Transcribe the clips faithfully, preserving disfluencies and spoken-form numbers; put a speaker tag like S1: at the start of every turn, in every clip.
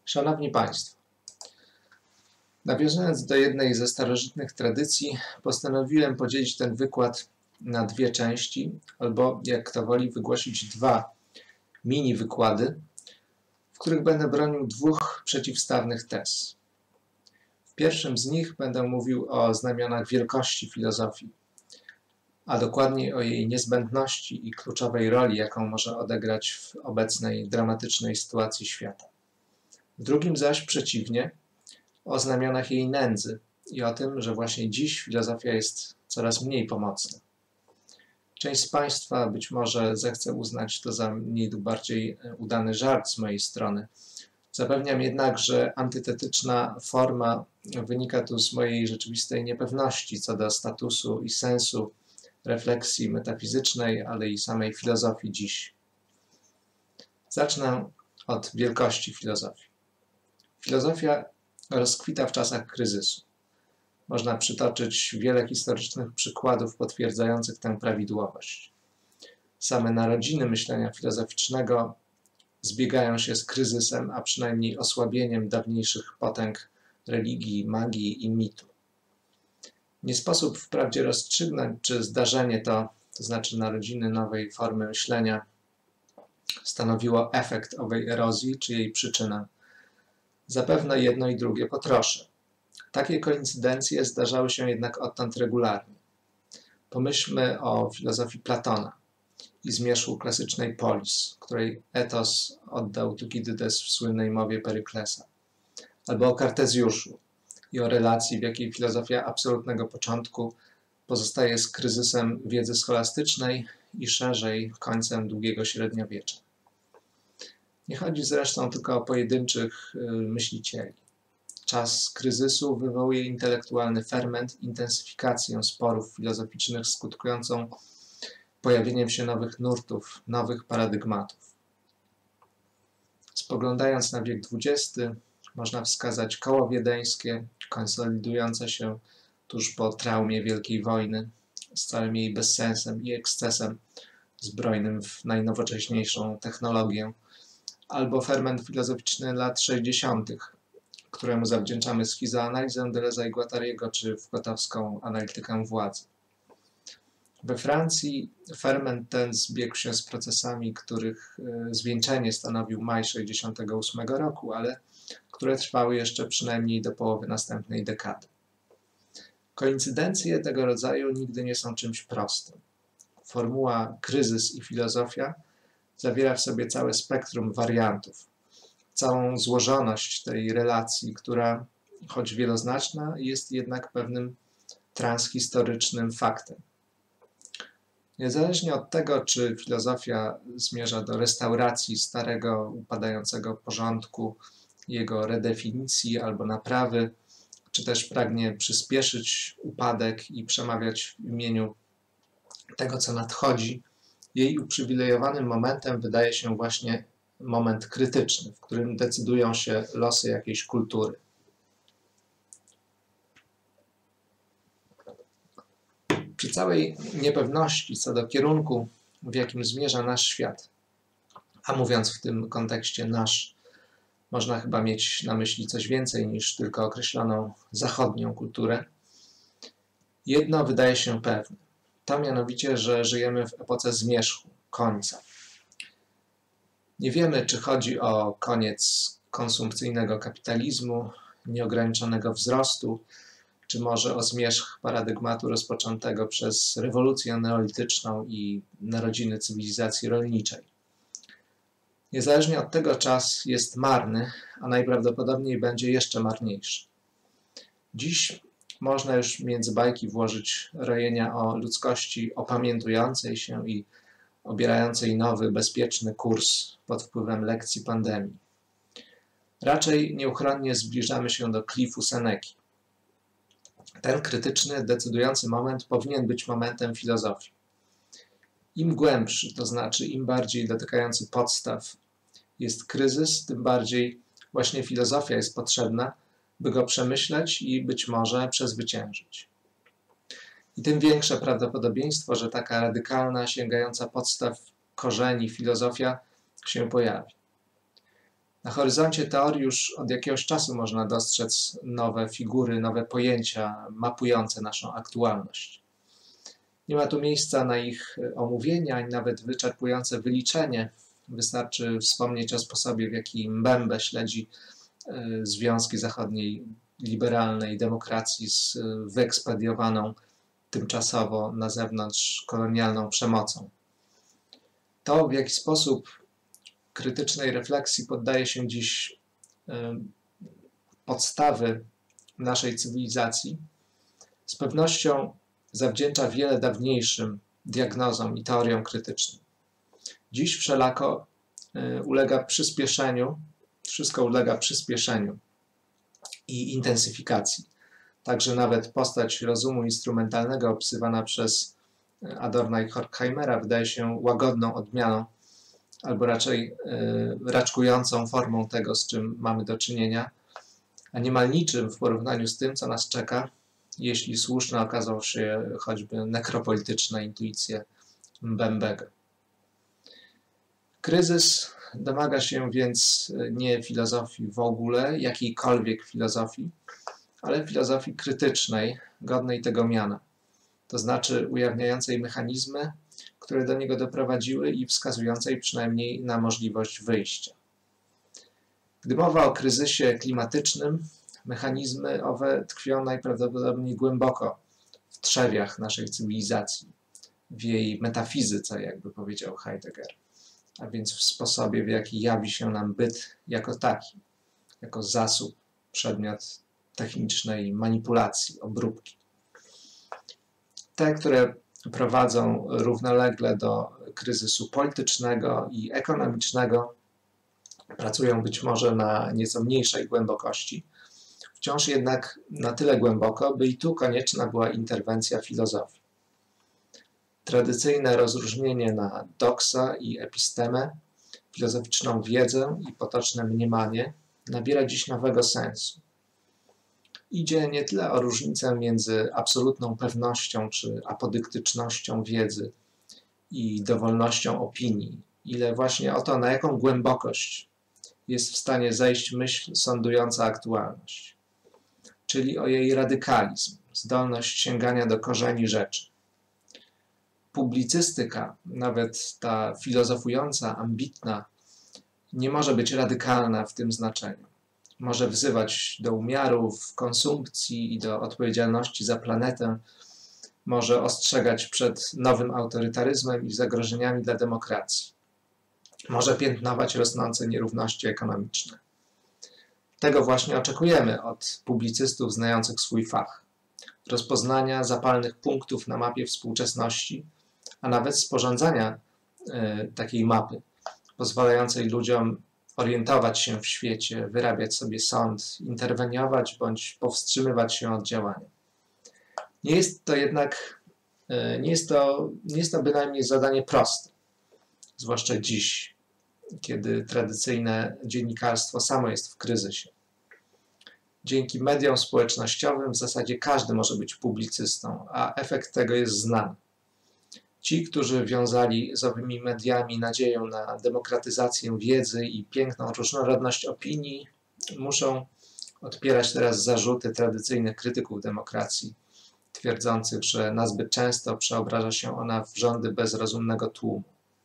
S1: Szanowni Państwo, nawiązując do jednej ze starożytnych tradycji, postanowiłem podzielić ten wykład na dwie części, albo jak kto woli wygłosić dwa mini wykłady, w których będę bronił dwóch przeciwstawnych tez. W pierwszym z nich będę mówił o znamionach wielkości filozofii, a dokładniej o jej niezbędności i kluczowej roli, jaką może odegrać w obecnej dramatycznej sytuacji świata. W drugim zaś przeciwnie, o znamionach jej nędzy i o tym, że właśnie dziś filozofia jest coraz mniej pomocna. Część z Państwa być może zechce uznać to za mniej lub bardziej udany żart z mojej strony. Zapewniam jednak, że antytetyczna forma wynika tu z mojej rzeczywistej niepewności co do statusu i sensu refleksji metafizycznej, ale i samej filozofii dziś. Zacznę od wielkości filozofii. Filozofia rozkwita w czasach kryzysu. Można przytoczyć wiele historycznych przykładów potwierdzających tę prawidłowość. Same narodziny myślenia filozoficznego zbiegają się z kryzysem, a przynajmniej osłabieniem dawniejszych potęg religii, magii i mitu. Nie sposób wprawdzie rozstrzygnąć, czy zdarzenie to, to znaczy narodziny nowej formy myślenia, stanowiło efekt owej erozji, czy jej przyczynę. Zapewne jedno i drugie potrosze. Takie koincydencje zdarzały się jednak odtąd regularnie. Pomyślmy o filozofii Platona i zmierzchu klasycznej polis, której etos oddał Tukidydes w słynnej mowie Peryklesa, albo o Kartezjuszu i o relacji, w jakiej filozofia absolutnego początku pozostaje z kryzysem wiedzy scholastycznej i szerzej końcem długiego średniowiecza. Nie chodzi zresztą tylko o pojedynczych myślicieli. Czas kryzysu wywołuje intelektualny ferment, intensyfikację sporów filozoficznych skutkującą pojawieniem się nowych nurtów, nowych paradygmatów. Spoglądając na wiek dwudziesty, można wskazać koło wiedeńskie, konsolidujące się tuż po traumie Wielkiej Wojny, z całym jej bezsensem i ekscesem zbrojnym w najnowocześniejszą technologię, albo ferment filozoficzny lat sześćdziesiątych, któremu zawdzięczamy schizoanalizę Deleuze'a i Guattariego czy wkotowską analitykę władzy. We Francji ferment ten zbiegł się z procesami, których zwieńczenie stanowił maj sześćdziesiątego ósmego roku, ale które trwały jeszcze przynajmniej do połowy następnej dekady. Koincydencje tego rodzaju nigdy nie są czymś prostym. Formuła kryzys i filozofia zawiera w sobie całe spektrum wariantów, całą złożoność tej relacji, która, choć wieloznaczna, jest jednak pewnym transhistorycznym faktem. Niezależnie od tego, czy filozofia zmierza do restauracji starego, upadającego porządku, jego redefinicji albo naprawy, czy też pragnie przyspieszyć upadek i przemawiać w imieniu tego, co nadchodzi, jej uprzywilejowanym momentem wydaje się właśnie moment krytyczny, w którym decydują się losy jakiejś kultury. Przy całej niepewności co do kierunku, w jakim zmierza nasz świat, a mówiąc w tym kontekście nasz, można chyba mieć na myśli coś więcej niż tylko określoną zachodnią kulturę, jedno wydaje się pewne. To mianowicie, że żyjemy w epoce zmierzchu, końca. Nie wiemy, czy chodzi o koniec konsumpcyjnego kapitalizmu, nieograniczonego wzrostu, czy może o zmierzch paradygmatu rozpoczętego przez rewolucję neolityczną i narodziny cywilizacji rolniczej. Niezależnie od tego czas jest marny, a najprawdopodobniej będzie jeszcze marniejszy. Dziś można już między bajki włożyć rojenia o ludzkości opamiętującej się i obierającej nowy, bezpieczny kurs pod wpływem lekcji pandemii. Raczej nieuchronnie zbliżamy się do klifu Seneki. Ten krytyczny, decydujący moment powinien być momentem filozofii. Im głębszy, to znaczy im bardziej dotykający podstaw jest kryzys, tym bardziej właśnie filozofia jest potrzebna, by go przemyśleć i być może przezwyciężyć. I tym większe prawdopodobieństwo, że taka radykalna, sięgająca podstaw korzeni filozofia się pojawi. Na horyzoncie teorii już od jakiegoś czasu można dostrzec nowe figury, nowe pojęcia mapujące naszą aktualność. Nie ma tu miejsca na ich omówienie, ani nawet wyczerpujące wyliczenie. Wystarczy wspomnieć o sposobie, w jaki Mbembe śledzi związki zachodniej liberalnej demokracji z wyekspediowaną tymczasowo na zewnątrz kolonialną przemocą. To, w jaki sposób krytycznej refleksji poddaje się dziś podstawy naszej cywilizacji, z pewnością zawdzięcza wiele dawniejszym diagnozom i teoriom krytycznym. Dziś wszelako ulega przyspieszeniu, wszystko ulega przyspieszeniu i intensyfikacji. Także nawet postać rozumu instrumentalnego opisywana przez Adorna i Horkheimera wydaje się łagodną odmianą, albo raczej raczkującą formą tego, z czym mamy do czynienia, a niemal niczym w porównaniu z tym, co nas czeka, jeśli słuszne okazały się choćby nekropolityczne intuicje Mbembego. Kryzys domaga się więc nie filozofii w ogóle, jakiejkolwiek filozofii, ale filozofii krytycznej, godnej tego miana, to znaczy ujawniającej mechanizmy, które do niego doprowadziły i wskazującej przynajmniej na możliwość wyjścia. Gdy mowa o kryzysie klimatycznym, mechanizmy owe tkwią najprawdopodobniej głęboko w trzewiach naszej cywilizacji, w jej metafizyce, jakby powiedział Heidegger, a więc w sposobie, w jaki jawi się nam byt jako taki, jako zasób, przedmiot technicznej manipulacji, obróbki. Te, które prowadzą równolegle do kryzysu politycznego i ekonomicznego, pracują być może na nieco mniejszej głębokości, wciąż jednak na tyle głęboko, by i tu konieczna była interwencja filozofii. Tradycyjne rozróżnienie na doksa i epistemę, filozoficzną wiedzę i potoczne mniemanie nabiera dziś nowego sensu. Idzie nie tyle o różnicę między absolutną pewnością czy apodyktycznością wiedzy i dowolnością opinii, ile właśnie o to, na jaką głębokość jest w stanie zejść myśl sądująca aktualność, czyli o jej radykalizm, zdolność sięgania do korzeni rzeczy. Publicystyka, nawet ta filozofująca, ambitna, nie może być radykalna w tym znaczeniu. Może wzywać do umiarów, konsumpcji i do odpowiedzialności za planetę, może ostrzegać przed nowym autorytaryzmem i zagrożeniami dla demokracji. Może piętnować rosnące nierówności ekonomiczne. Tego właśnie oczekujemy od publicystów znających swój fach. Rozpoznania zapalnych punktów na mapie współczesności, a nawet sporządzania y, takiej mapy, pozwalającej ludziom orientować się w świecie, wyrabiać sobie sąd, interweniować bądź powstrzymywać się od działania. Nie jest to jednak, nie jest to, nie jest to bynajmniej zadanie proste, zwłaszcza dziś, kiedy tradycyjne dziennikarstwo samo jest w kryzysie. Dzięki mediom społecznościowym w zasadzie każdy może być publicystą, a efekt tego jest znany. Ci, którzy wiązali z owymi mediami nadzieję na demokratyzację wiedzy i piękną różnorodność opinii, muszą odpierać teraz zarzuty tradycyjnych krytyków demokracji, twierdzących, że nazbyt często przeobraża się ona w rządy bezrozumnego tłumu.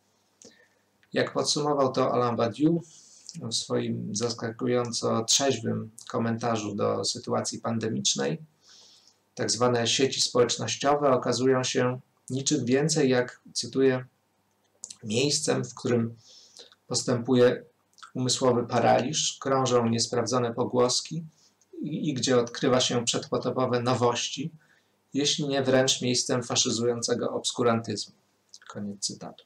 S1: Jak podsumował to Alain Badiou w swoim zaskakująco trzeźwym komentarzu do sytuacji pandemicznej, tak zwane sieci społecznościowe okazują się niczym więcej jak, cytuję, miejscem, w którym postępuje umysłowy paraliż, krążą niesprawdzone pogłoski i, i gdzie odkrywa się przedpotopowe nowości, jeśli nie wręcz miejscem faszyzującego obskurantyzmu. Koniec cytatu.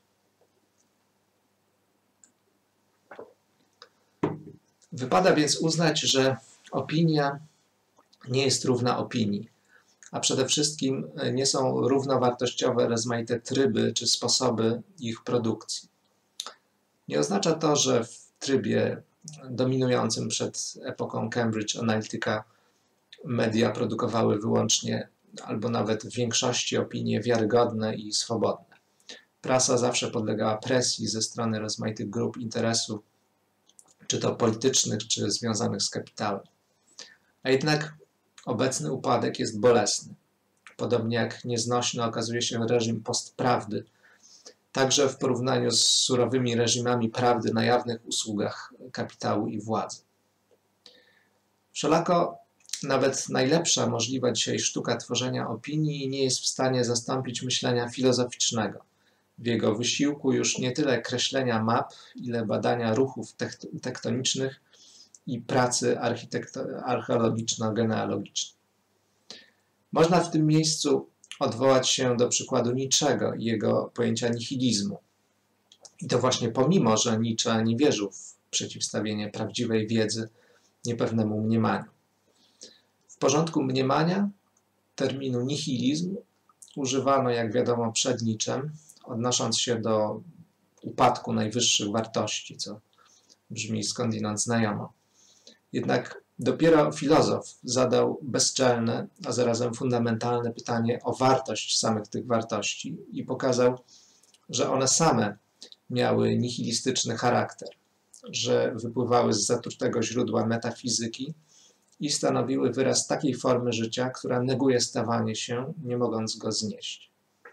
S1: Wypada więc uznać, że opinia nie jest równa opinii, a przede wszystkim nie są równowartościowe rozmaite tryby czy sposoby ich produkcji. Nie oznacza to, że w trybie dominującym przed epoką Cambridge Analytica media produkowały wyłącznie albo nawet w większości opinie wiarygodne i swobodne. Prasa zawsze podlegała presji ze strony rozmaitych grup interesu, czy to politycznych, czy związanych z kapitałem. A jednak obecny upadek jest bolesny. Podobnie jak nieznośny okazuje się reżim postprawdy, także w porównaniu z surowymi reżimami prawdy na jawnych usługach kapitału i władzy. Wszelako nawet najlepsza możliwa dzisiaj sztuka tworzenia opinii nie jest w stanie zastąpić myślenia filozoficznego. W jego wysiłku już nie tyle kreślenia map, ile badania ruchów tektonicznych i pracy archeologiczno-genealogicznej. Można w tym miejscu odwołać się do przykładu Nietzschego i jego pojęcia nihilizmu. I to właśnie pomimo, że Nietzsche nie wierzył w przeciwstawienie prawdziwej wiedzy niepewnemu mniemaniu. W porządku mniemania terminu nihilizm używano, jak wiadomo, przed Nietzschem, odnosząc się do upadku najwyższych wartości, co brzmi skądinąd znajomo. Jednak dopiero filozof zadał bezczelne, a zarazem fundamentalne pytanie o wartość samych tych wartości i pokazał, że one same miały nihilistyczny charakter, że wypływały z zatrutego źródła metafizyki i stanowiły wyraz takiej formy życia, która neguje stawanie się, nie mogąc go znieść.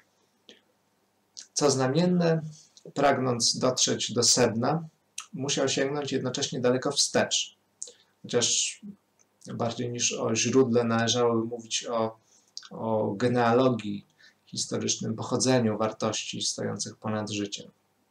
S1: Co znamienne, pragnąc dotrzeć do sedna, musiał sięgnąć jednocześnie daleko wstecz. Chociaż bardziej niż o źródle należałoby mówić o, o genealogii, historycznym pochodzeniu wartości stojących ponad życiem.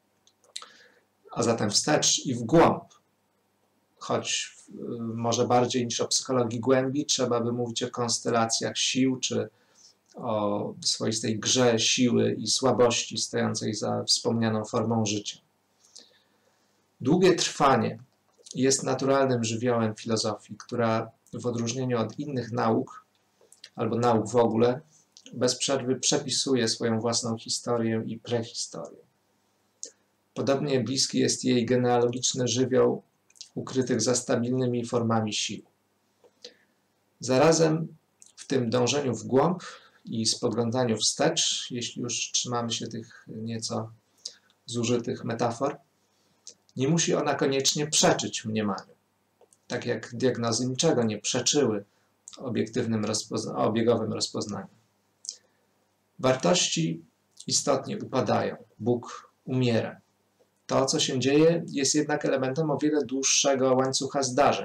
S1: A zatem wstecz i w głąb, choć może bardziej niż o psychologii głębi, trzeba by mówić o konstelacjach sił, czy o swoistej grze siły i słabości stojącej za wspomnianą formą życia. Długie trwanie jest naturalnym żywiołem filozofii, która w odróżnieniu od innych nauk, albo nauk w ogóle, bez przerwy przepisuje swoją własną historię i prehistorię. Podobnie bliski jest jej genealogiczny żywioł ukrytych za stabilnymi formami sił. Zarazem w tym dążeniu w głąb i spoglądaniu wstecz, jeśli już trzymamy się tych nieco zużytych metafor, nie musi ona koniecznie przeczyć mniemaniu, tak jak diagnozy niczego nie przeczyły obiektywnym rozpozna- obiegowym rozpoznaniu. Wartości istotnie upadają, Bóg umiera. To, co się dzieje, jest jednak elementem o wiele dłuższego łańcucha zdarzeń.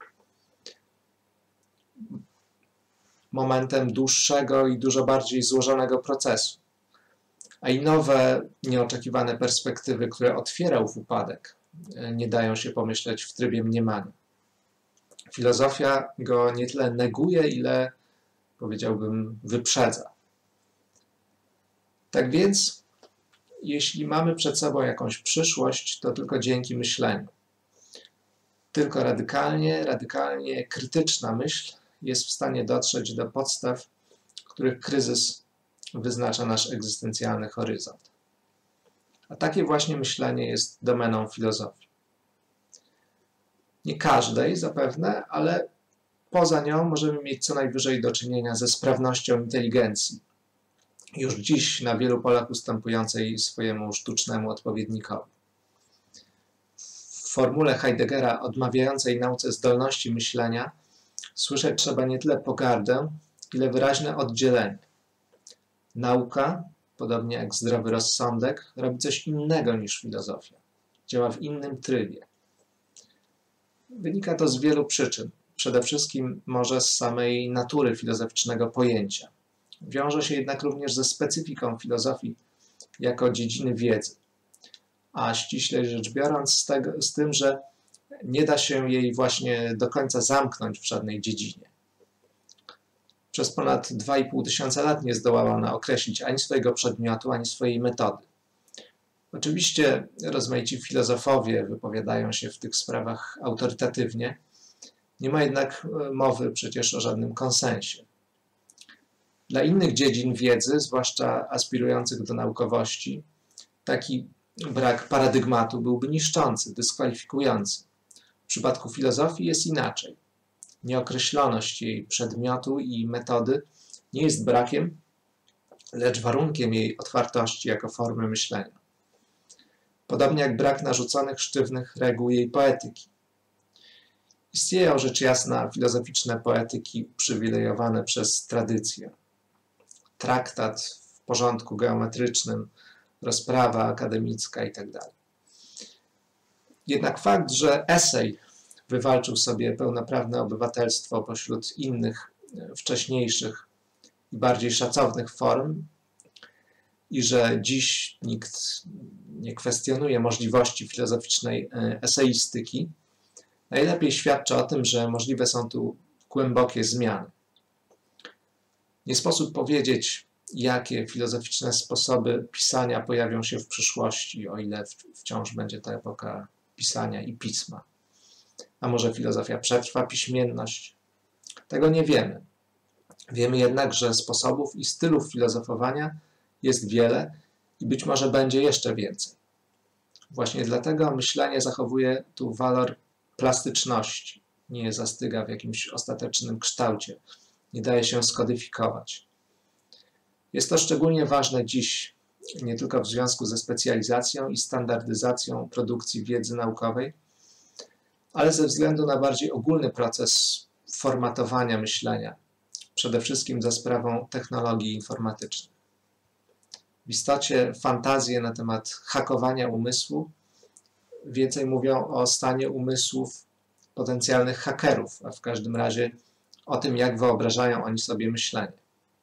S1: Momentem dłuższego i dużo bardziej złożonego procesu. A i nowe, nieoczekiwane perspektywy, które otwierał w upadek, nie dają się pomyśleć w trybie mniemania. Filozofia go nie tyle neguje, ile, powiedziałbym, wyprzedza. Tak więc, jeśli mamy przed sobą jakąś przyszłość, to tylko dzięki myśleniu. Tylko radykalnie, radykalnie krytyczna myśl jest w stanie dotrzeć do podstaw, których kryzys wyznacza nasz egzystencjalny horyzont. A takie właśnie myślenie jest domeną filozofii. Nie każdej zapewne, ale poza nią możemy mieć co najwyżej do czynienia ze sprawnością inteligencji, już dziś na wielu polach ustępującej swojemu sztucznemu odpowiednikowi. W formule Heideggera odmawiającej nauce zdolności myślenia słyszeć trzeba nie tyle pogardę, ile wyraźne oddzielenie. Nauka, podobnie jak zdrowy rozsądek, robi coś innego niż filozofia. Działa w innym trybie. Wynika to z wielu przyczyn. Przede wszystkim może z samej natury filozoficznego pojęcia. Wiąże się jednak również ze specyfiką filozofii jako dziedziny wiedzy. A ściślej rzecz biorąc z, tego, z tym, że nie da się jej właśnie do końca zamknąć w żadnej dziedzinie. Przez ponad dwa i pół tysiąca lat nie zdołała ona określić ani swojego przedmiotu, ani swojej metody. Oczywiście rozmaici filozofowie wypowiadają się w tych sprawach autorytatywnie, nie ma jednak mowy przecież o żadnym konsensie. Dla innych dziedzin wiedzy, zwłaszcza aspirujących do naukowości, taki brak paradygmatu byłby niszczący, dyskwalifikujący. W przypadku filozofii jest inaczej. Nieokreśloność jej przedmiotu i metody nie jest brakiem, lecz warunkiem jej otwartości jako formy myślenia. Podobnie jak brak narzuconych sztywnych reguł jej poetyki. Istnieją rzecz jasna filozoficzne poetyki uprzywilejowane przez tradycję. Traktat w porządku geometrycznym, rozprawa akademicka itd. Jednak fakt, że esej wywalczył sobie pełnoprawne obywatelstwo pośród innych, wcześniejszych i bardziej szacownych form i że dziś nikt nie kwestionuje możliwości filozoficznej eseistyki, najlepiej świadczy o tym, że możliwe są tu głębokie zmiany. Nie sposób powiedzieć, jakie filozoficzne sposoby pisania pojawią się w przyszłości, o ile wciąż będzie to epoka pisania i pisma. A może filozofia przetrwa piśmienność? Tego nie wiemy. Wiemy jednak, że sposobów i stylów filozofowania jest wiele i być może będzie jeszcze więcej. Właśnie dlatego myślenie zachowuje tu walor plastyczności, nie zastyga w jakimś ostatecznym kształcie, nie daje się skodyfikować. Jest to szczególnie ważne dziś, nie tylko w związku ze specjalizacją i standardyzacją produkcji wiedzy naukowej, ale ze względu na bardziej ogólny proces formatowania myślenia, przede wszystkim za sprawą technologii informatycznych. W istocie fantazje na temat hakowania umysłu więcej mówią o stanie umysłów potencjalnych hakerów, a w każdym razie o tym, jak wyobrażają oni sobie myślenie.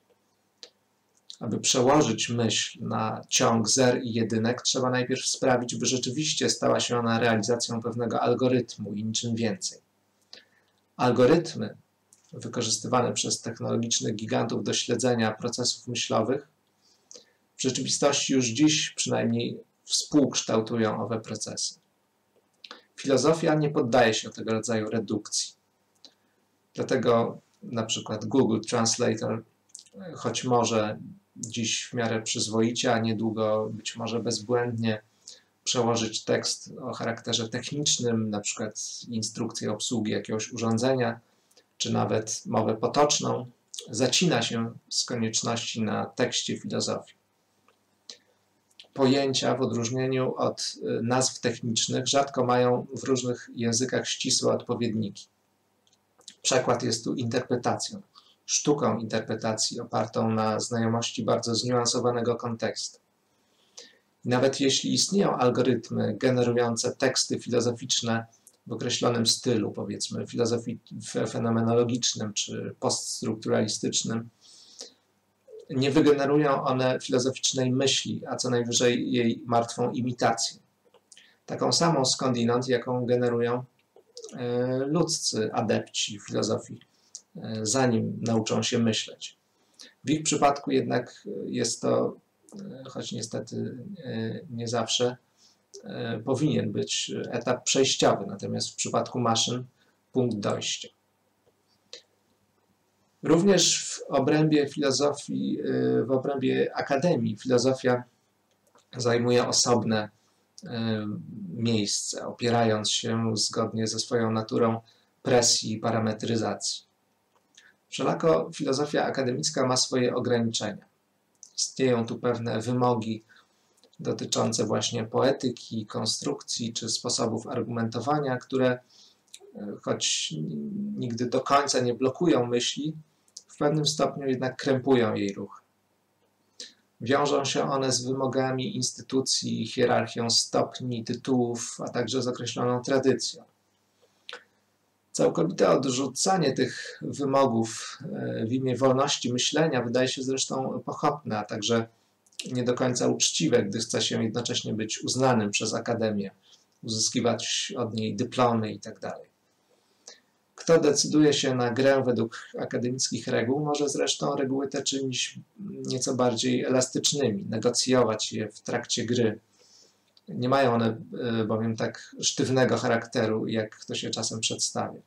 S1: Aby przełożyć myśl na ciąg zer i jedynek, trzeba najpierw sprawić, by rzeczywiście stała się ona realizacją pewnego algorytmu i niczym więcej. Algorytmy wykorzystywane przez technologicznych gigantów do śledzenia procesów myślowych w rzeczywistości już dziś przynajmniej współkształtują owe procesy. Filozofia nie poddaje się tego rodzaju redukcji. Dlatego na przykład Google Translator, choć może dziś w miarę przyzwoicie, a niedługo być może bezbłędnie przełożyć tekst o charakterze technicznym, na przykład instrukcję obsługi jakiegoś urządzenia, czy nawet mowę potoczną, zacina się z konieczności na tekście filozofii. Pojęcia, w odróżnieniu od nazw technicznych, rzadko mają w różnych językach ścisłe odpowiedniki. Przekład jest tu interpretacją, sztuką interpretacji opartą na znajomości bardzo zniuansowanego kontekstu. I nawet jeśli istnieją algorytmy generujące teksty filozoficzne w określonym stylu, powiedzmy filozofii fenomenologicznym czy poststrukturalistycznym, nie wygenerują one filozoficznej myśli, a co najwyżej jej martwą imitację. Taką samą skądinąd, jaką generują ludzcy adepci filozofii, zanim nauczą się myśleć. W ich przypadku jednak jest to, choć niestety nie zawsze, powinien być etap przejściowy, natomiast w przypadku maszyn punkt dojścia. Również w obrębie filozofii, w obrębie akademii filozofia zajmuje osobne miejsce, opierając się zgodnie ze swoją naturą presji i parametryzacji. Wszelako filozofia akademicka ma swoje ograniczenia. Istnieją tu pewne wymogi dotyczące właśnie poetyki, konstrukcji czy sposobów argumentowania, które choć nigdy do końca nie blokują myśli, w pewnym stopniu jednak krępują jej ruch. Wiążą się one z wymogami instytucji, hierarchią stopni, tytułów, a także z określoną tradycją. Całkowite odrzucanie tych wymogów w imię wolności myślenia wydaje się zresztą pochopne, a także nie do końca uczciwe, gdy chce się jednocześnie być uznanym przez akademię, uzyskiwać od niej dyplomy itd. Kto decyduje się na grę według akademickich reguł, może zresztą reguły te czynić nieco bardziej elastycznymi, negocjować je w trakcie gry. Nie mają one bowiem tak sztywnego charakteru, jak to się czasem przedstawia.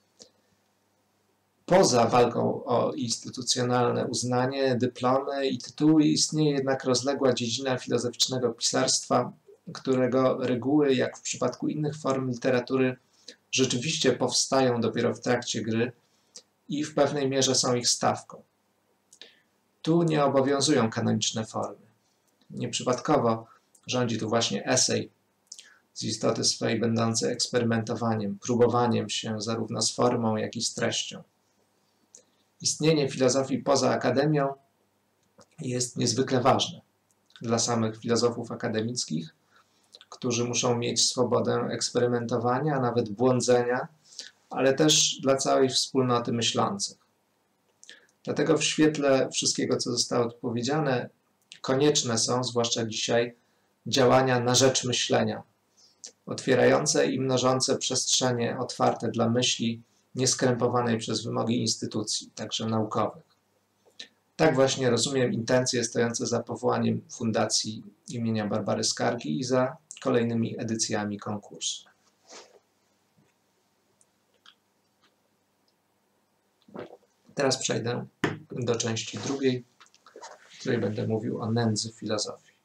S1: Poza walką o instytucjonalne uznanie, dyplomy i tytuły istnieje jednak rozległa dziedzina filozoficznego pisarstwa, którego reguły, jak w przypadku innych form literatury, rzeczywiście powstają dopiero w trakcie gry i w pewnej mierze są ich stawką. Tu nie obowiązują kanoniczne formy. Nieprzypadkowo rządzi tu właśnie esej, z istoty swej będący eksperymentowaniem, próbowaniem się zarówno z formą, jak i z treścią. Istnienie filozofii poza akademią jest niezwykle ważne dla samych filozofów akademickich, którzy muszą mieć swobodę eksperymentowania, a nawet błądzenia, ale też dla całej wspólnoty myślących. Dlatego w świetle wszystkiego, co zostało tu powiedziane, konieczne są, zwłaszcza dzisiaj, działania na rzecz myślenia, otwierające i mnożące przestrzenie otwarte dla myśli, nieskrępowanej przez wymogi instytucji, także naukowych. Tak właśnie rozumiem intencje stojące za powołaniem Fundacji imienia Barbary Skargi i za kolejnymi edycjami konkursu. Teraz przejdę do części drugiej, w której będę mówił o nędzy filozofii.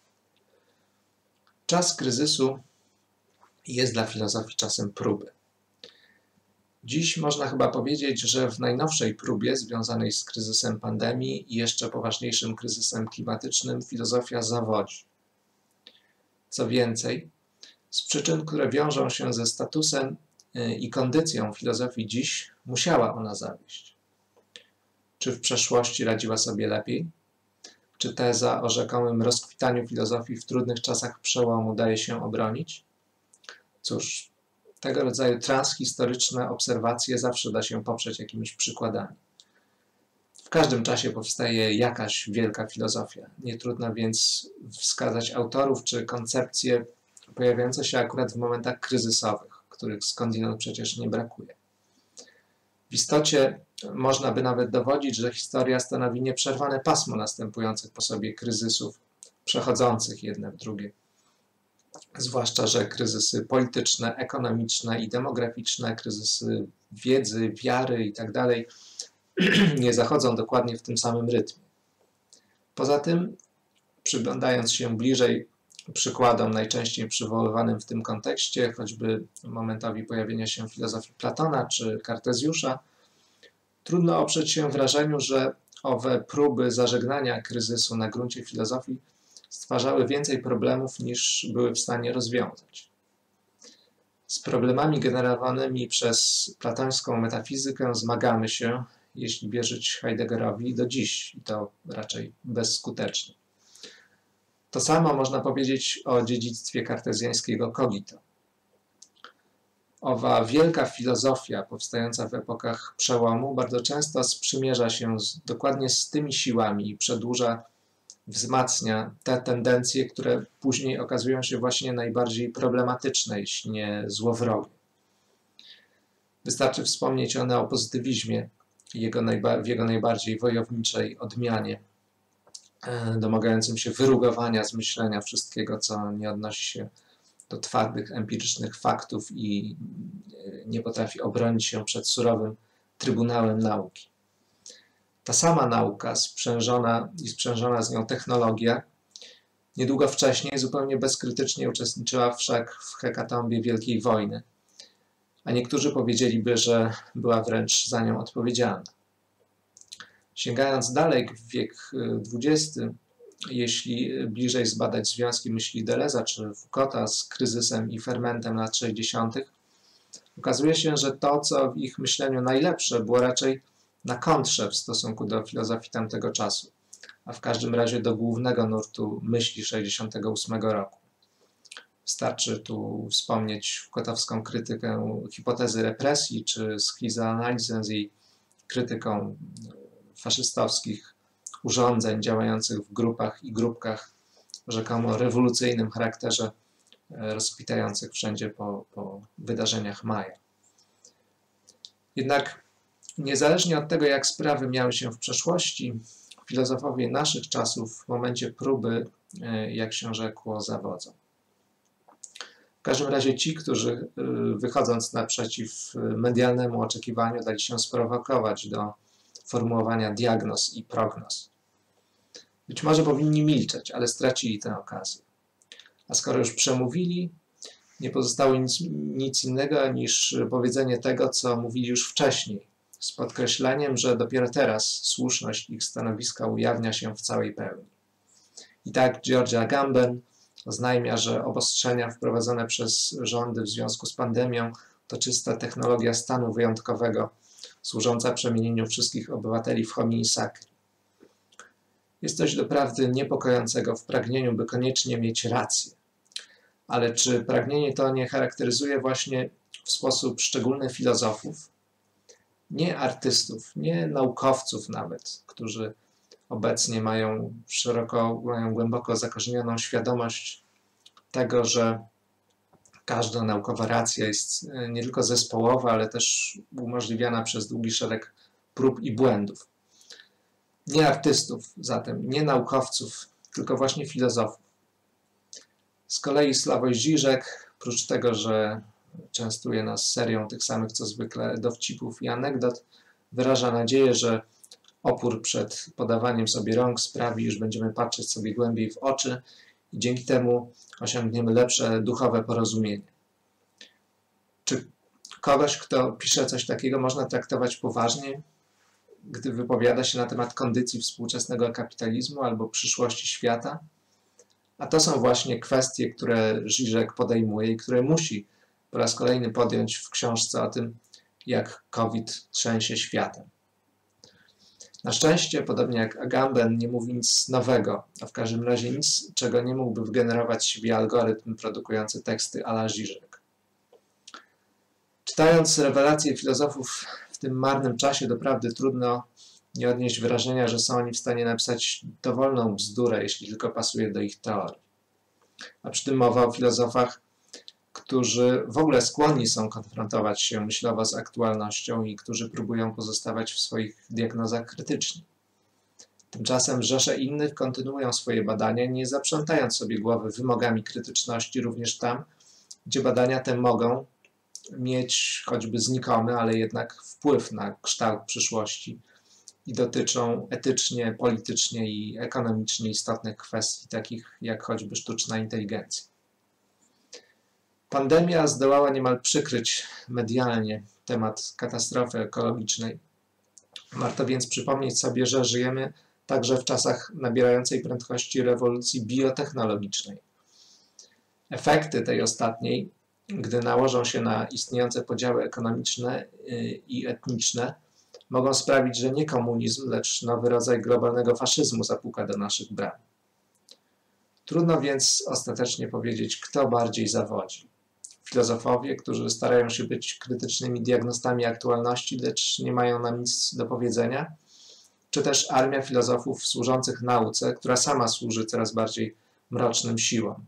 S1: Czas kryzysu jest dla filozofii czasem próby. Dziś można chyba powiedzieć, że w najnowszej próbie związanej z kryzysem pandemii i jeszcze poważniejszym kryzysem klimatycznym filozofia zawodzi. Co więcej, z przyczyn, które wiążą się ze statusem i kondycją filozofii dziś, musiała ona zawieść. Czy w przeszłości radziła sobie lepiej? Czy teza o rzekomym rozkwitaniu filozofii w trudnych czasach przełomu daje się obronić? Cóż, tego rodzaju transhistoryczne obserwacje zawsze da się poprzeć jakimiś przykładami. W każdym czasie powstaje jakaś wielka filozofia. Nie trudno więc wskazać autorów czy koncepcje pojawiające się akurat w momentach kryzysowych, których skądinąd przecież nie brakuje. W istocie można by nawet dowodzić, że historia stanowi nieprzerwane pasmo następujących po sobie kryzysów, przechodzących jedne w drugie. Zwłaszcza, że kryzysy polityczne, ekonomiczne i demograficzne, kryzysy wiedzy, wiary itd. nie zachodzą dokładnie w tym samym rytmie. Poza tym, przyglądając się bliżej przykładom najczęściej przywoływanym w tym kontekście, choćby momentowi pojawienia się filozofii Platona czy Kartezjusza, trudno oprzeć się wrażeniu, że owe próby zażegnania kryzysu na gruncie filozofii stwarzały więcej problemów niż były w stanie rozwiązać. Z problemami generowanymi przez platońską metafizykę zmagamy się, jeśli wierzyć Heideggerowi, do dziś i to raczej bezskutecznie. To samo można powiedzieć o dziedzictwie kartezjańskiego cogito. Owa wielka filozofia powstająca w epokach przełomu bardzo często sprzymierza się z, dokładnie z tymi siłami i przedłuża, wzmacnia te tendencje, które później okazują się właśnie najbardziej problematyczne, jeśli nie złowrogie. Wystarczy wspomnieć o neopozytywizmie jego w jego najbardziej wojowniczej odmianie, domagającym się wyrugowania z myślenia wszystkiego, co nie odnosi się do twardych, empirycznych faktów i nie potrafi obronić się przed surowym trybunałem nauki. Ta sama nauka, sprzężona i sprzężona z nią technologia, niedługo wcześniej zupełnie bezkrytycznie uczestniczyła wszak w hekatombie Wielkiej Wojny, a niektórzy powiedzieliby, że była wręcz za nią odpowiedzialna. Sięgając dalej w wiek dwudziesty, jeśli bliżej zbadać związki myśli Deleuze'a czy Foucaulta z kryzysem i fermentem lat sześćdziesiątych, okazuje się, że to, co w ich myśleniu najlepsze, było raczej na kontrze w stosunku do filozofii tamtego czasu, a w każdym razie do głównego nurtu myśli sześćdziesiątego ósmego roku. Wystarczy tu wspomnieć Foucaultowską krytykę hipotezy represji czy schizoanalizę z jej krytyką faszystowskich urządzeń działających w grupach i grupkach o rzekomo rewolucyjnym charakterze, rozkwitających wszędzie po, po wydarzeniach maja. Jednak niezależnie od tego, jak sprawy miały się w przeszłości, filozofowie naszych czasów w momencie próby, jak się rzekło, zawodzą. W każdym razie ci, którzy wychodząc naprzeciw medialnemu oczekiwaniu, dali się sprowokować do formułowania diagnoz i prognoz. Być może powinni milczeć, ale stracili tę okazję. A skoro już przemówili, nie pozostało nic, nic innego niż powiedzenie tego, co mówili już wcześniej, z podkreśleniem, że dopiero teraz słuszność ich stanowiska ujawnia się w całej pełni. I tak George Agamben oznajmia, że obostrzenia wprowadzone przez rządy w związku z pandemią to czysta technologia stanu wyjątkowego, służąca przemienieniu wszystkich obywateli w homini sacri. Jest coś doprawdy niepokojącego w pragnieniu, by koniecznie mieć rację. Ale czy pragnienie to nie charakteryzuje właśnie w sposób szczególny filozofów? Nie artystów, nie naukowców nawet, którzy obecnie mają szeroko, mają głęboko zakorzenioną świadomość tego, że każda naukowa racja jest nie tylko zespołowa, ale też umożliwiana przez długi szereg prób i błędów. Nie artystów zatem, nie naukowców, tylko właśnie filozofów. Z kolei Sławoj Žižek, prócz tego, że częstuje nas serią tych samych co zwykle dowcipów i anegdot, wyraża nadzieję, że opór przed podawaniem sobie rąk sprawi, iż będziemy patrzeć sobie głębiej w oczy i dzięki temu osiągniemy lepsze duchowe porozumienie. Czy kogoś, kto pisze coś takiego, można traktować poważnie, gdy wypowiada się na temat kondycji współczesnego kapitalizmu albo przyszłości świata? A to są właśnie kwestie, które Žižek podejmuje i które musi po raz kolejny podjąć w książce o tym, jak COVID trzęsie światem. Na szczęście, podobnie jak Agamben, nie mówi nic nowego, a w każdym razie nic, czego nie mógłby wygenerować siebie algorytm produkujący teksty à la Žižek. Czytając rewelacje filozofów w tym marnym czasie, doprawdy trudno nie odnieść wrażenia, że są oni w stanie napisać dowolną bzdurę, jeśli tylko pasuje do ich teorii. A przy tym mowa o filozofach, którzy w ogóle skłonni są konfrontować się myślowo z aktualnością i którzy próbują pozostawać w swoich diagnozach krytyczni. Tymczasem rzesze innych kontynuują swoje badania, nie zaprzątając sobie głowy wymogami krytyczności również tam, gdzie badania te mogą mieć choćby znikomy, ale jednak wpływ na kształt przyszłości i dotyczą etycznie, politycznie i ekonomicznie istotnych kwestii, takich jak choćby sztuczna inteligencja. Pandemia zdołała niemal przykryć medialnie temat katastrofy ekologicznej. Warto więc przypomnieć sobie, że żyjemy także w czasach nabierającej prędkości rewolucji biotechnologicznej. Efekty tej ostatniej, gdy nałożą się na istniejące podziały ekonomiczne i etniczne, mogą sprawić, że nie komunizm, lecz nowy rodzaj globalnego faszyzmu zapuka do naszych bram. Trudno więc ostatecznie powiedzieć, kto bardziej zawodzi. Filozofowie, którzy starają się być krytycznymi diagnostami aktualności, lecz nie mają nam nic do powiedzenia, czy też armia filozofów służących nauce, która sama służy coraz bardziej mrocznym siłom.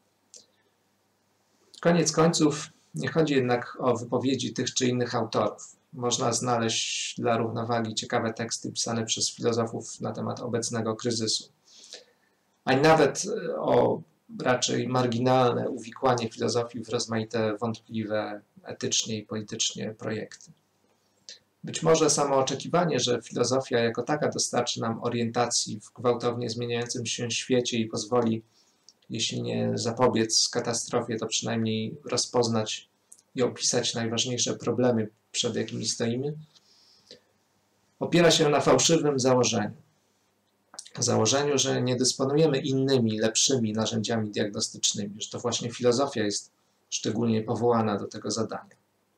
S1: Koniec końców nie chodzi jednak o wypowiedzi tych czy innych autorów. Można znaleźć dla równowagi ciekawe teksty pisane przez filozofów na temat obecnego kryzysu. A nawet o raczej marginalne uwikłanie filozofii w rozmaite wątpliwe etycznie i politycznie projekty. Być może samo oczekiwanie, że filozofia jako taka dostarczy nam orientacji w gwałtownie zmieniającym się świecie i pozwoli, jeśli nie zapobiec katastrofie, to przynajmniej rozpoznać i opisać najważniejsze problemy, przed jakimi stoimy, opiera się na fałszywym założeniu. Założeniu, że nie dysponujemy innymi, lepszymi narzędziami diagnostycznymi, że to właśnie filozofia jest szczególnie powołana do tego zadania.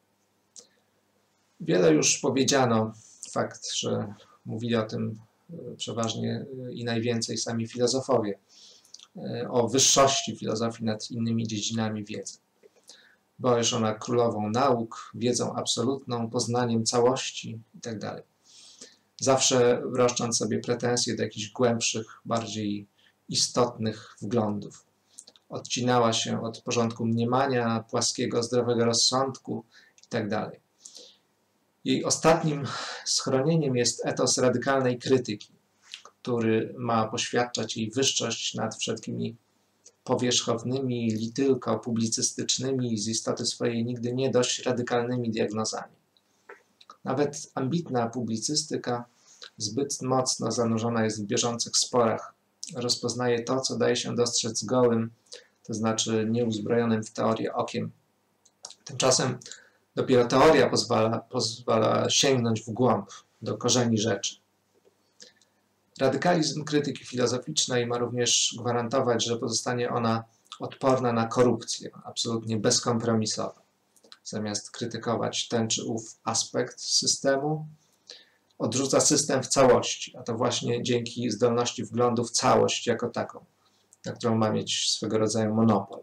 S1: Wiele już powiedziano, fakt, że mówili o tym przeważnie i najwięcej sami filozofowie, o wyższości filozofii nad innymi dziedzinami wiedzy. Była już ona królową nauk, wiedzą absolutną, poznaniem całości itd. Zawsze roszcząc sobie pretensje do jakichś głębszych, bardziej istotnych wglądów. Odcinała się od porządku mniemania, płaskiego, zdrowego rozsądku itd. Jej ostatnim schronieniem jest etos radykalnej krytyki, który ma poświadczać jej wyższość nad wszelkimi powierzchownymi, li tylko publicystycznymi i z istoty swojej nigdy nie dość radykalnymi diagnozami. Nawet ambitna publicystyka zbyt mocno zanurzona jest w bieżących sporach. Rozpoznaje to, co daje się dostrzec gołym, to znaczy nieuzbrojonym w teorię okiem. Tymczasem dopiero teoria pozwala, pozwala sięgnąć w głąb, do korzeni rzeczy. Radykalizm krytyki filozoficznej ma również gwarantować, że pozostanie ona odporna na korupcję, absolutnie bezkompromisowa. Zamiast krytykować ten czy ów aspekt systemu, odrzuca system w całości, a to właśnie dzięki zdolności wglądu w całość jako taką, na którą ma mieć swego rodzaju monopol.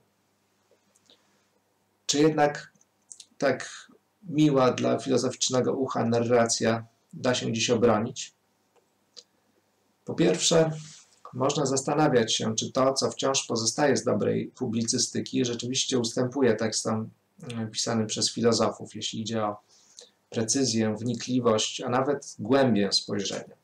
S1: Czy jednak tak miła dla filozoficznego ucha narracja da się dziś obronić? Po pierwsze, można zastanawiać się, czy to, co wciąż pozostaje z dobrej publicystyki, rzeczywiście ustępuje tekstom pisanym przez filozofów, jeśli idzie o precyzję, wnikliwość, a nawet głębię spojrzenia.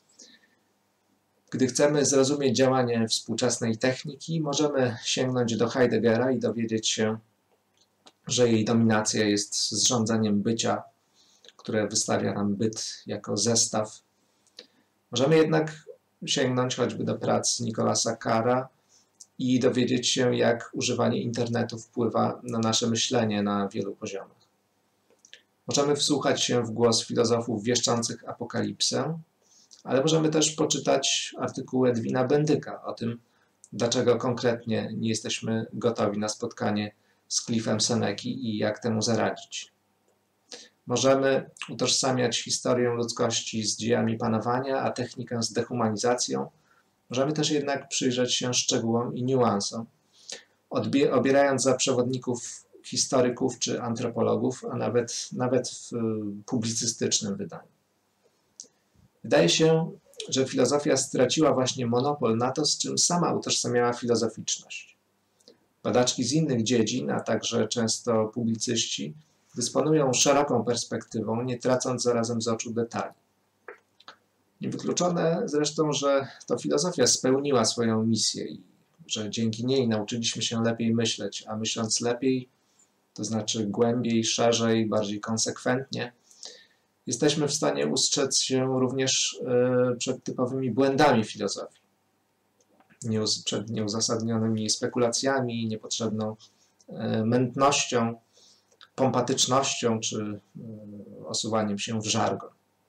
S1: Gdy chcemy zrozumieć działanie współczesnej techniki, możemy sięgnąć do Heideggera i dowiedzieć się, że jej dominacja jest zrządzeniem bycia, które wystawia nam byt jako zestaw. Możemy jednak sięgnąć choćby do prac Nicolasa Carra i dowiedzieć się, jak używanie internetu wpływa na nasze myślenie na wielu poziomach. Możemy wsłuchać się w głos filozofów wieszczących apokalipsę, ale możemy też poczytać artykuły Edwina Bendyka o tym, dlaczego konkretnie nie jesteśmy gotowi na spotkanie z Cliffem Seneki i jak temu zaradzić. Możemy utożsamiać historię ludzkości z dziejami panowania, a technikę z dehumanizacją. Możemy też jednak przyjrzeć się szczegółom i niuansom, obierając za przewodników historyków czy antropologów, a nawet, nawet w publicystycznym wydaniu. Wydaje się, że filozofia straciła właśnie monopol na to, z czym sama utożsamiała filozoficzność. Badaczki z innych dziedzin, a także często publicyści, dysponują szeroką perspektywą, nie tracąc zarazem z oczu detali. Niewykluczone zresztą, że to filozofia spełniła swoją misję i że dzięki niej nauczyliśmy się lepiej myśleć, a myśląc lepiej, to znaczy głębiej, szerzej, bardziej konsekwentnie, jesteśmy w stanie ustrzec się również y, przed typowymi błędami filozofii, Nieuz, przed nieuzasadnionymi spekulacjami, niepotrzebną y, mętnością, pompatycznością czy y, osuwaniem się w żargon.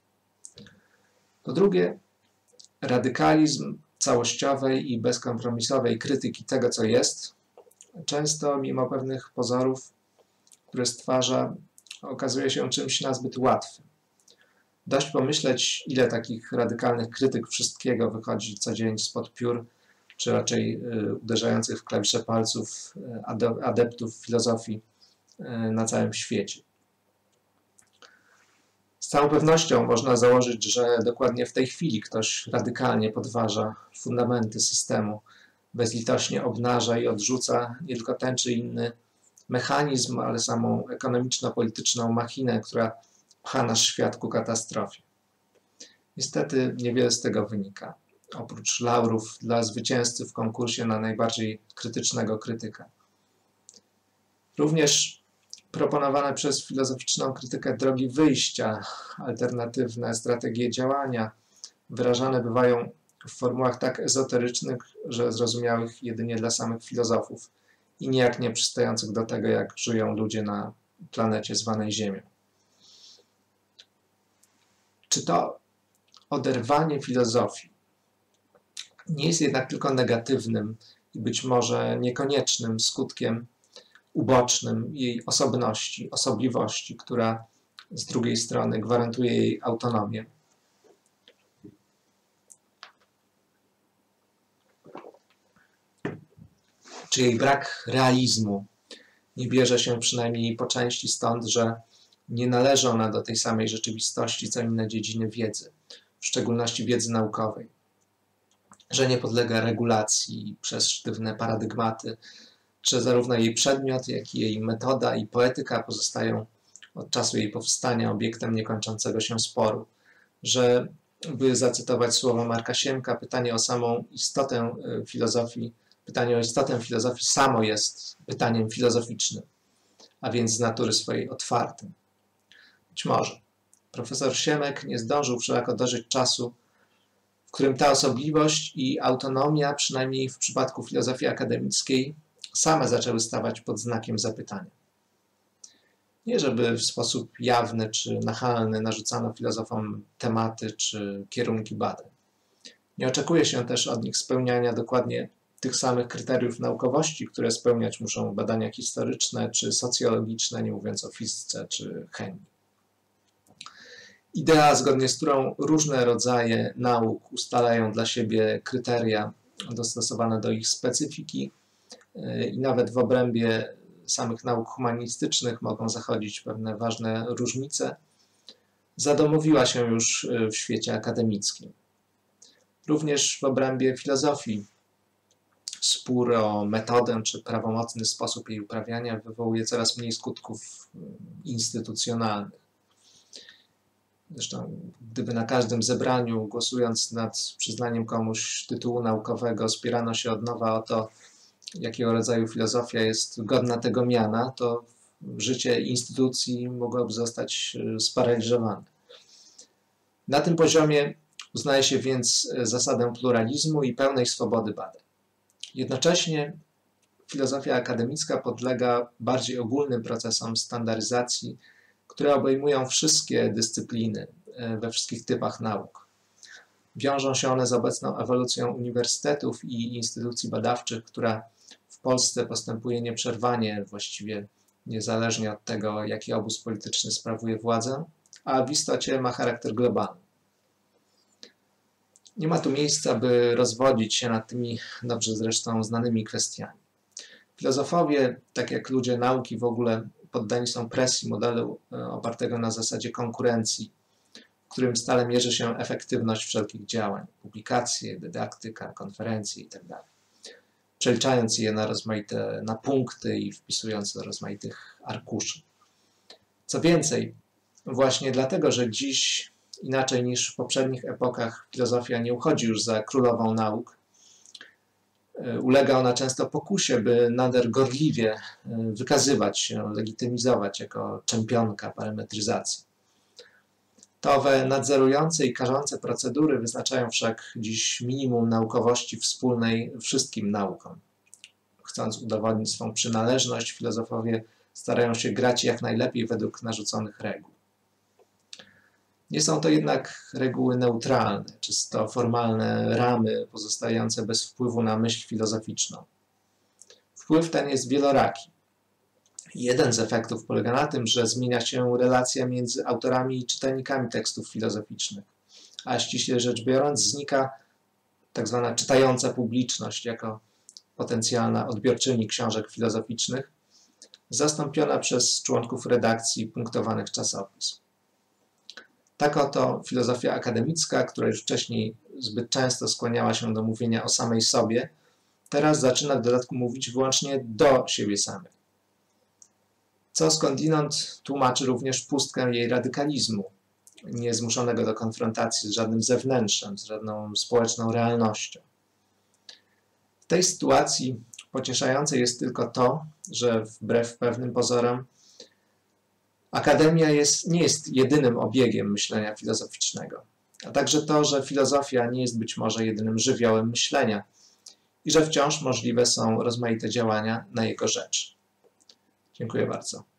S1: Po drugie, radykalizm całościowej i bezkompromisowej krytyki tego, co jest, często mimo pewnych pozorów, które stwarza, okazuje się czymś nazbyt łatwym. Dość pomyśleć, ile takich radykalnych krytyk wszystkiego wychodzi co dzień spod piór, czy raczej y, uderzających w klawisze palców y, adeptów filozofii y, na całym świecie. Z całą pewnością można założyć, że dokładnie w tej chwili ktoś radykalnie podważa fundamenty systemu, bezlitośnie obnaża i odrzuca nie tylko ten czy inny mechanizm, ale samą ekonomiczno-polityczną machinę, która pcha nasz świat ku katastrofie. Niestety niewiele z tego wynika, oprócz laurów dla zwycięzcy w konkursie na najbardziej krytycznego krytyka. Również proponowane przez filozoficzną krytykę drogi wyjścia, alternatywne strategie działania, wyrażane bywają w formułach tak ezoterycznych, że zrozumiałych jedynie dla samych filozofów i nijak nie przystających do tego, jak żyją ludzie na planecie zwanej Ziemią. Czy to oderwanie filozofii nie jest jednak tylko negatywnym i być może niekoniecznym skutkiem ubocznym jej osobności, osobliwości, która z drugiej strony gwarantuje jej autonomię? Czy jej brak realizmu nie bierze się przynajmniej po części stąd, że nie należy ona do tej samej rzeczywistości, co inne dziedziny wiedzy, w szczególności wiedzy naukowej, że nie podlega regulacji przez sztywne paradygmaty, że zarówno jej przedmiot, jak i jej metoda i poetyka pozostają od czasu jej powstania obiektem niekończącego się sporu, że, by zacytować słowa Marka Siemka, pytanie o samą istotę filozofii, pytanie o istotę filozofii samo jest pytaniem filozoficznym, a więc z natury swojej otwartym. Być może profesor Siemek nie zdążył wszelako dożyć czasu, w którym ta osobliwość i autonomia, przynajmniej w przypadku filozofii akademickiej, same zaczęły stawać pod znakiem zapytania. Nie żeby w sposób jawny czy nachalny narzucano filozofom tematy czy kierunki badań. Nie oczekuje się też od nich spełniania dokładnie tych samych kryteriów naukowości, które spełniać muszą badania historyczne czy socjologiczne, nie mówiąc o fizyce czy chemii. Idea, zgodnie z którą różne rodzaje nauk ustalają dla siebie kryteria dostosowane do ich specyfiki i nawet w obrębie samych nauk humanistycznych mogą zachodzić pewne ważne różnice, zadomowiła się już w świecie akademickim. Również w obrębie filozofii spór o metodę czy prawomocny sposób jej uprawiania wywołuje coraz mniej skutków instytucjonalnych. Zresztą, gdyby na każdym zebraniu, głosując nad przyznaniem komuś tytułu naukowego, spierano się od nowa o to, jakiego rodzaju filozofia jest godna tego miana, to życie instytucji mogłoby zostać sparaliżowane. Na tym poziomie uznaje się więc zasadę pluralizmu i pełnej swobody badań. Jednocześnie filozofia akademicka podlega bardziej ogólnym procesom standaryzacji, które obejmują wszystkie dyscypliny we wszystkich typach nauk. Wiążą się one z obecną ewolucją uniwersytetów i instytucji badawczych, która w Polsce postępuje nieprzerwanie, właściwie niezależnie od tego, jaki obóz polityczny sprawuje władzę, a w istocie ma charakter globalny. Nie ma tu miejsca, by rozwodzić się nad tymi dobrze zresztą znanymi kwestiami. Filozofowie, tak jak ludzie nauki w ogóle, poddani są presji modelu opartego na zasadzie konkurencji, w którym stale mierzy się efektywność wszelkich działań, publikacje, dydaktyka, konferencje itd., przeliczając je na rozmaite na punkty i wpisując do rozmaitych arkuszy. Co więcej, właśnie dlatego, że dziś inaczej niż w poprzednich epokach filozofia nie uchodzi już za królową nauk, ulega ona często pokusie, by nader gorliwie wykazywać się, legitymizować jako czempionka parametryzacji. To owe nadzorujące i karzące procedury wyznaczają wszak dziś minimum naukowości wspólnej wszystkim naukom. Chcąc udowodnić swą przynależność, filozofowie starają się grać jak najlepiej według narzuconych reguł. Nie są to jednak reguły neutralne, czysto formalne ramy pozostające bez wpływu na myśl filozoficzną. Wpływ ten jest wieloraki. Jeden z efektów polega na tym, że zmienia się relacja między autorami i czytelnikami tekstów filozoficznych, a ściśle rzecz biorąc znika tak zwana czytająca publiczność jako potencjalna odbiorczyni książek filozoficznych, zastąpiona przez członków redakcji punktowanych czasopism. Tak oto filozofia akademicka, która już wcześniej zbyt często skłaniała się do mówienia o samej sobie, teraz zaczyna w dodatku mówić wyłącznie do siebie samej. Co skądinąd tłumaczy również pustkę jej radykalizmu, niezmuszonego do konfrontacji z żadnym zewnętrzem, z żadną społeczną realnością. W tej sytuacji pocieszające jest tylko to, że wbrew pewnym pozorom akademia jest, nie jest jedynym obiegiem myślenia filozoficznego, a także to, że filozofia nie jest być może jedynym żywiołem myślenia i że wciąż możliwe są rozmaite działania na jego rzecz. Dziękuję bardzo.